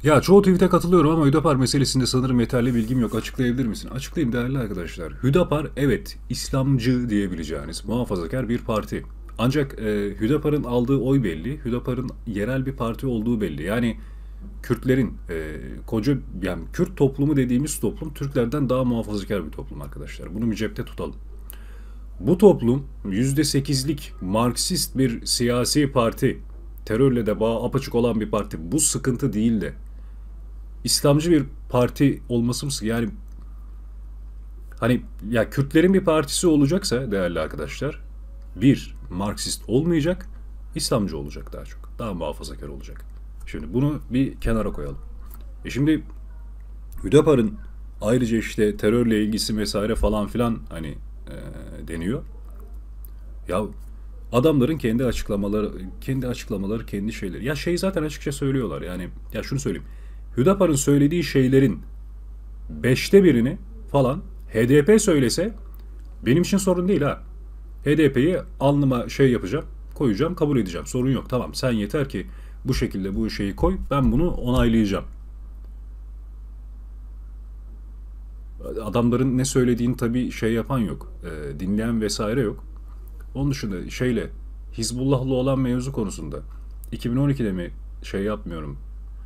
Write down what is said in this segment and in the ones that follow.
Ya çoğu tweet'e katılıyorum ama Hüdapar meselesinde sanırım yeterli bilgim yok. Açıklayabilir misin? Açıklayayım değerli arkadaşlar. Hüdapar evet İslamcı diyebileceğiniz muhafazakar bir parti. Ancak Hüdapar'ın aldığı oy belli. Hüdapar'ın yerel bir parti olduğu belli. Yani Kürtlerin koca yani Kürt toplumu dediğimiz toplum Türklerden daha muhafazakar bir toplum arkadaşlar. Bunu bir cepte tutalım. Bu toplum %8'lik Marksist bir siyasi parti. Terörle de bağı apaçık olan bir parti. Bu sıkıntı değil de İslamcı bir parti olması mı? Yani hani ya Kürtlerin bir partisi olacaksa değerli arkadaşlar bir Marksist olmayacak, İslamcı olacak daha çok. Daha muhafazakar olacak. Şimdi bunu bir kenara koyalım. Şimdi Hüdapar'ın ayrıca işte terörle ilgisi vesaire falan filan hani deniyor. Ya adamların kendi açıklamaları, kendi şeyleri. Ya şey zaten açıkça söylüyorlar. Yani ya şunu söyleyeyim. Hüdapar'ın söylediği şeylerin beşte birini falan HDP söylese benim için sorun değil ha. HDP'yi alnıma şey yapacağım, koyacağım, kabul edeceğim. Sorun yok. Tamam sen yeter ki bu şekilde bu şeyi koy. Ben bunu onaylayacağım. Adamların ne söylediğini tabii şey yapan yok. Dinleyen vesaire yok. Onun dışında şeyle Hizbullah'la olan mevzu konusunda 2012'de mi şey yapmıyorum.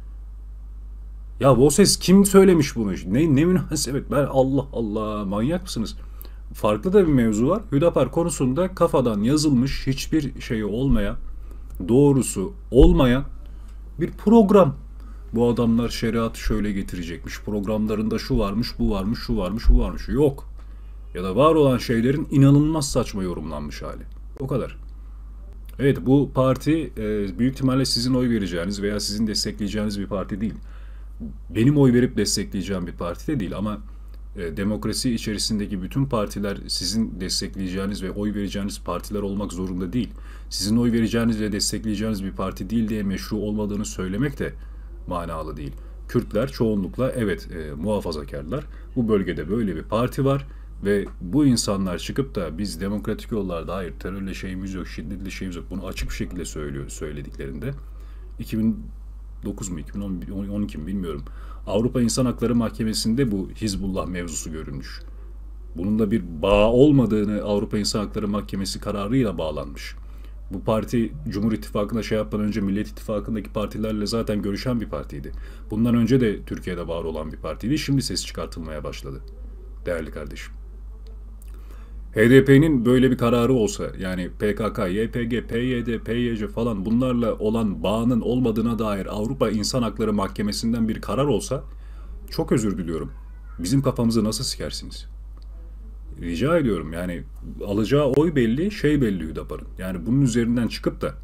Ya bu ses kim söylemiş bunu? Ne münasebet? Ben Allah Allah manyak mısınız? Farklı da bir mevzu var. Hüdapar konusunda kafadan yazılmış hiçbir şeyi olmayan, doğrusu olmayan bir program. Bu adamlar şeriatı şöyle getirecekmiş. Programlarında şu varmış, bu varmış, şu varmış, bu varmış. Yok. Ya da var olan şeylerin inanılmaz saçma yorumlanmış hali. O kadar. Evet bu parti büyük ihtimalle sizin oy vereceğiniz veya sizin destekleyeceğiniz bir parti değil. Benim oy verip destekleyeceğim bir parti de değil ama demokrasi içerisindeki bütün partiler sizin destekleyeceğiniz ve oy vereceğiniz partiler olmak zorunda değil. Sizin oy vereceğiniz ve destekleyeceğiniz bir parti değil diye meşru olmadığını söylemek de manalı değil. Kürtler çoğunlukla evet muhafazakarlar. Bu bölgede böyle bir parti var ve bu insanlar çıkıp da biz demokratik yollarda hayır terörle şeyimiz yok, şiddetle şeyimiz yok bunu açık bir şekilde söylediklerinde 2009 mu 2012 mi bilmiyorum. Avrupa İnsan Hakları Mahkemesi'nde bu Hizbullah mevzusu görülmüş. Bunun da bir bağ olmadığını Avrupa İnsan Hakları Mahkemesi kararıyla bağlanmış. Bu parti Cumhur İttifakı'na şey yapmadan önce Millet İttifakı'ndaki partilerle zaten görüşen bir partiydi. Bundan önce de Türkiye'de var olan bir partiydi. Şimdi ses çıkartılmaya başladı. Değerli kardeşim. HDP'nin böyle bir kararı olsa yani PKK, YPG, PYD, PYC falan bunlarla olan bağının olmadığına dair Avrupa İnsan Hakları Mahkemesi'nden bir karar olsa çok özür diliyorum. Bizim kafamızı nasıl sikersiniz? Rica ediyorum yani alacağı oy belli, şey belli Hüdapar'ın. Yani bunun üzerinden çıkıp da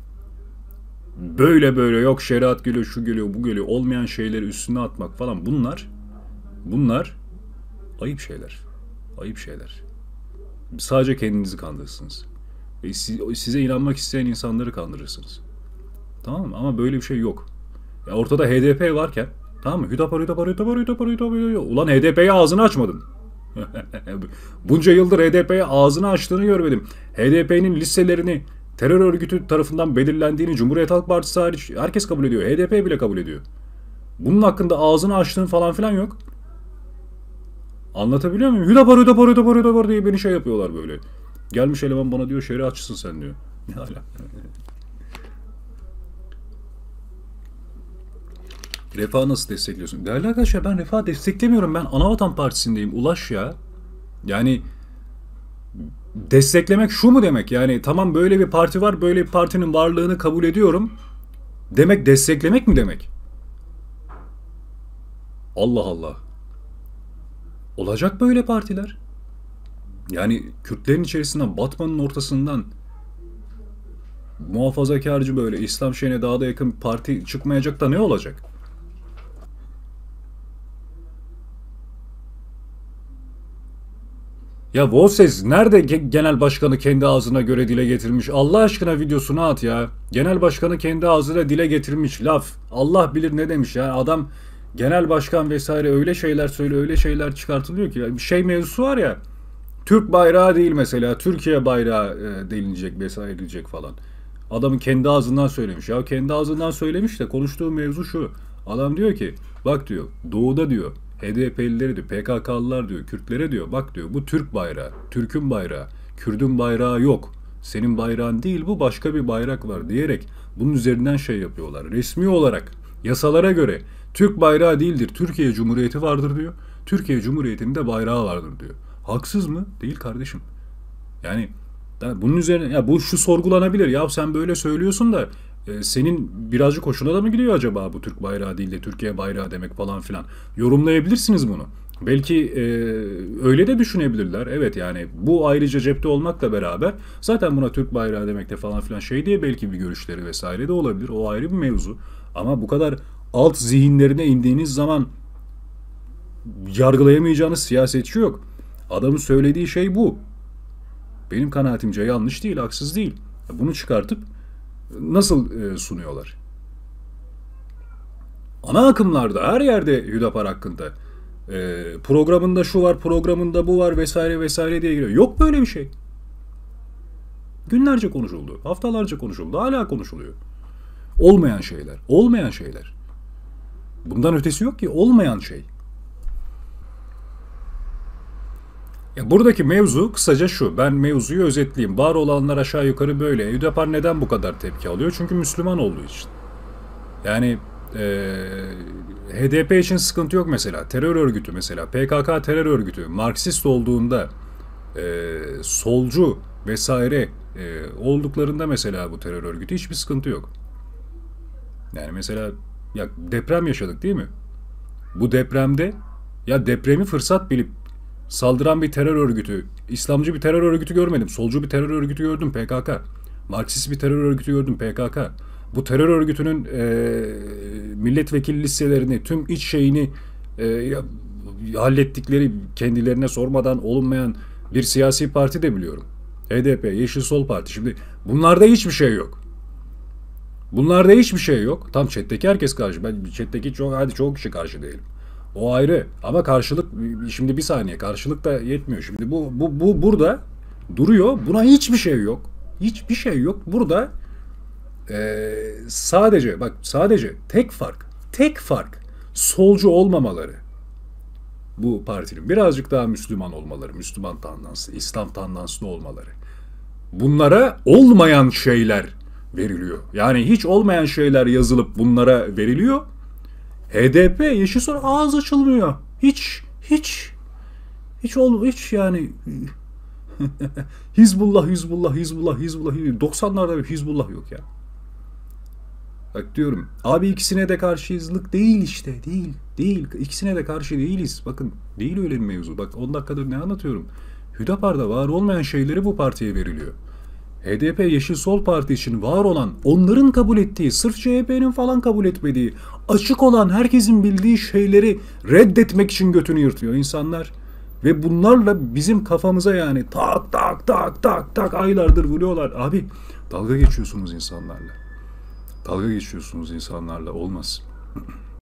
böyle yok şeriat geliyor, şu geliyor, bu geliyor olmayan şeyleri üstüne atmak falan bunlar ayıp şeyler. Ayıp şeyler. Sadece kendinizi kandırırsınız. Size inanmak isteyen insanları kandırırsınız. Tamam mı? Ama böyle bir şey yok. Ya ortada HDP varken tamam mı? Hüdapar. Ulan HDP'ye ağzını açmadım. Bunca yıldır HDP'ye ağzını açtığını görmedim. HDP'nin listelerini terör örgütü tarafından belirlendiğini Cumhuriyet Halk Partisi hariç herkes kabul ediyor. HDP bile kabul ediyor. Bunun hakkında ağzını açtığın falan filan yok. Anlatabiliyor muyum? Hüdapar diye beni şey yapıyorlar böyle. Gelmiş eleman bana diyor şeriatçısın sen diyor. Ne hala? Refah nasıl destekliyorsun? Değerli arkadaşlar ben Refah desteklemiyorum. Ben Anavatan Partisi'ndeyim. Ulaş ya. Yani desteklemek şu mu demek? Yani tamam böyle bir parti var. Böyle bir partinin varlığını kabul ediyorum. Demek desteklemek mi demek? Allah Allah. Olacak böyle partiler. Yani Kürtlerin içerisinden, Batman'ın ortasından muhafazakarcı böyle İslam şeyine daha da yakın bir parti çıkmayacak da ne olacak? Ya Volses nerede genel başkanı kendi ağzına göre dile getirmiş? Allah aşkına videosunu at ya. Genel başkanı kendi ağzıyla dile getirmiş laf. Allah bilir ne demiş ya. Adam genel başkan vesaire öyle şeyler söyle öyle şeyler çıkartılıyor ki. Bir şey mevzusu var ya. Türk bayrağı değil mesela. Türkiye bayrağı denilecek vesaire diyecek falan. Adamın kendi ağzından söylemiş. Ya kendi ağzından söylemiş de konuştuğu mevzu şu. Adam diyor ki bak diyor doğuda diyor HDP'lileri diyor PKK'lılar diyor Kürtlere diyor bak diyor bu Türk bayrağı, Türk'ün bayrağı, Kürdün bayrağı yok. Senin bayrağın değil bu başka bir bayrak var diyerek bunun üzerinden şey yapıyorlar. Resmi olarak yasalara göre Türk bayrağı değildir. Türkiye Cumhuriyeti vardır diyor. Türkiye Cumhuriyeti'nin de bayrağı vardır diyor. Haksız mı? Değil kardeşim. Yani bunun üzerine ya bu şu sorgulanabilir. Ya sen böyle söylüyorsun da senin birazcık hoşuna da mı gidiyor acaba bu Türk bayrağı değil de Türkiye bayrağı demek falan filan. Yorumlayabilirsiniz bunu. Belki öyle de düşünebilirler. Evet yani bu ayrıca cepte olmakla beraber zaten buna Türk bayrağı demekte falan filan şey diye belki bir görüşleri vesaire de olabilir. O ayrı bir mevzu. Ama bu kadar alt zihinlerine indiğiniz zaman yargılayamayacağınız siyasetçi yok. Adamın söylediği şey bu. Benim kanaatimce yanlış değil, haksız değil. Bunu çıkartıp nasıl sunuyorlar? Ana akımlarda her yerde Hüdapar hakkında programında şu var, programında bu var vesaire vesaire diye giriyor. Yok böyle bir şey. Günlerce konuşuldu, haftalarca konuşuldu, hala konuşuluyor. Olmayan şeyler, olmayan şeyler. Bundan ötesi yok ki, olmayan şey. Ya buradaki mevzu kısaca şu. Ben mevzuyu özetleyeyim. Var olanlar aşağı yukarı böyle. Hüdapar neden bu kadar tepki alıyor? Çünkü Müslüman olduğu için. Yani HDP için sıkıntı yok mesela. Terör örgütü mesela. PKK terör örgütü. Marksist olduğunda solcu vesaire olduklarında mesela bu terör örgütü hiçbir sıkıntı yok. Yani mesela ya deprem yaşadık değil mi? Bu depremde ya depremi fırsat bilip saldıran bir terör örgütü, İslamcı bir terör örgütü görmedim. Solcu bir terör örgütü gördüm PKK. Marksist bir terör örgütü gördüm PKK. Bu terör örgütünün milletvekili listelerini, tüm iç şeyini hallettikleri kendilerine sormadan olunmayan bir siyasi parti de biliyorum. HDP, Yeşil Sol Parti. Şimdi bunlarda hiçbir şey yok. Bunlarda hiçbir şey yok. Tam chat'teki herkes karşı. Ben chat'teki çoğu kişi karşı değilim. O ayrı. Ama karşılık şimdi bir saniye karşılık da yetmiyor. Şimdi bu burada duruyor. Buna hiçbir şey yok. Hiçbir şey yok. Burada sadece tek fark solcu olmamaları. Bu partinin birazcık daha Müslüman olmaları, Müslüman tandanslı, İslam tandanslı olmaları. Bunlara olmayan şeyler veriliyor. Yani hiç olmayan şeyler yazılıp bunlara veriliyor. HDP Yeşil Sol ağız açılmıyor. Hiç yani Hizbullah 90'larda bir Hizbullah yok ya. Bak diyorum abi ikisine de karşıyızlık değil işte değil ikisine de karşı değiliz. Bakın değil öyle bir mevzu. Bak 10 dakikadır ne anlatıyorum. Hüdapar'da var olmayan şeyleri bu partiye veriliyor. HDP Yeşil Sol Parti için var olan, onların kabul ettiği, sırf CHP'nin falan kabul etmediği, açık olan herkesin bildiği şeyleri reddetmek için götünü yırtıyor insanlar. Ve bunlarla bizim kafamıza yani tak aylardır vuruyorlar. Abi dalga geçiyorsunuz insanlarla. Dalga geçiyorsunuz insanlarla olmaz.